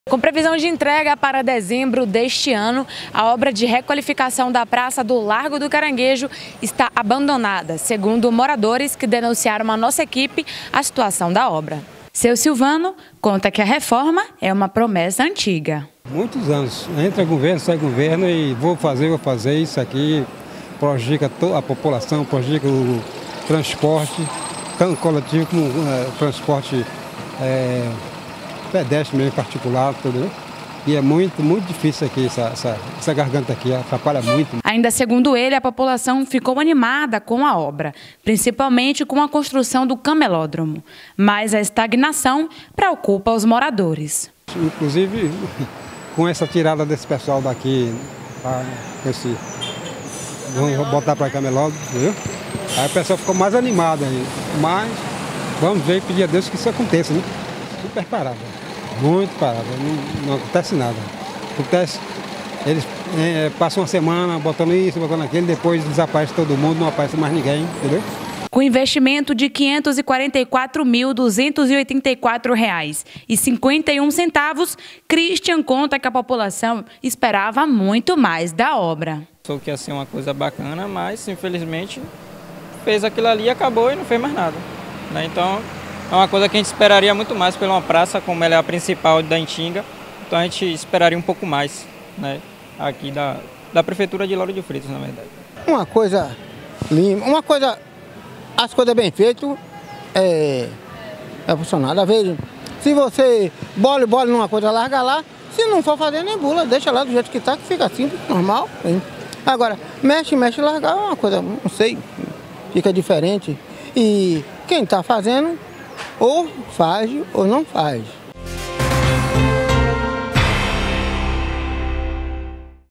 Com previsão de entrega para dezembro deste ano, a obra de requalificação da praça do Largo do Caranguejo está abandonada, segundo moradores que denunciaram à nossa equipe a situação da obra. Seu Silvano conta que a reforma é uma promessa antiga. Muitos anos, entra governo, sai governo e vou fazer isso aqui, prejudica a população, prejudica o transporte, tanto coletivo como transporte pedestre mesmo, particular, tudo, né? E é muito difícil aqui, essa garganta aqui, atrapalha muito. Ainda segundo ele, a população ficou animada com a obra, principalmente com a construção do camelódromo. Mas a estagnação preocupa os moradores. Inclusive, com essa tirada desse pessoal daqui, vamos botar para camelódromo, viu? Aí o pessoal ficou mais animado aí. Mas vamos ver e pedir a Deus que isso aconteça, né? Super parado. Muito parado, não acontece nada. Acontece, eles passam uma semana botando isso, botando aquilo, depois desaparece todo mundo, não aparece mais ninguém, entendeu? Com investimento de R$ 544.284,51, Christian conta que a população esperava muito mais da obra. Só que ia ser uma coisa bacana, mas infelizmente fez aquilo ali, acabou e não fez mais nada, né? Então é uma coisa que a gente esperaria muito mais pela uma praça, como ela é a principal da Itinga. Então a gente esperaria um pouco mais, né, aqui da Prefeitura de Lauro de Freitas, na verdade. Uma coisa limpa, as coisas bem feitas é funcionário. Às vezes, se você bola numa coisa, larga lá. Se não for fazer, nem bula, deixa lá do jeito que está, que fica simples, normal. Hein? Agora, mexe, largar é uma coisa, não sei, fica diferente. E quem está fazendo, ou faz ou não faz.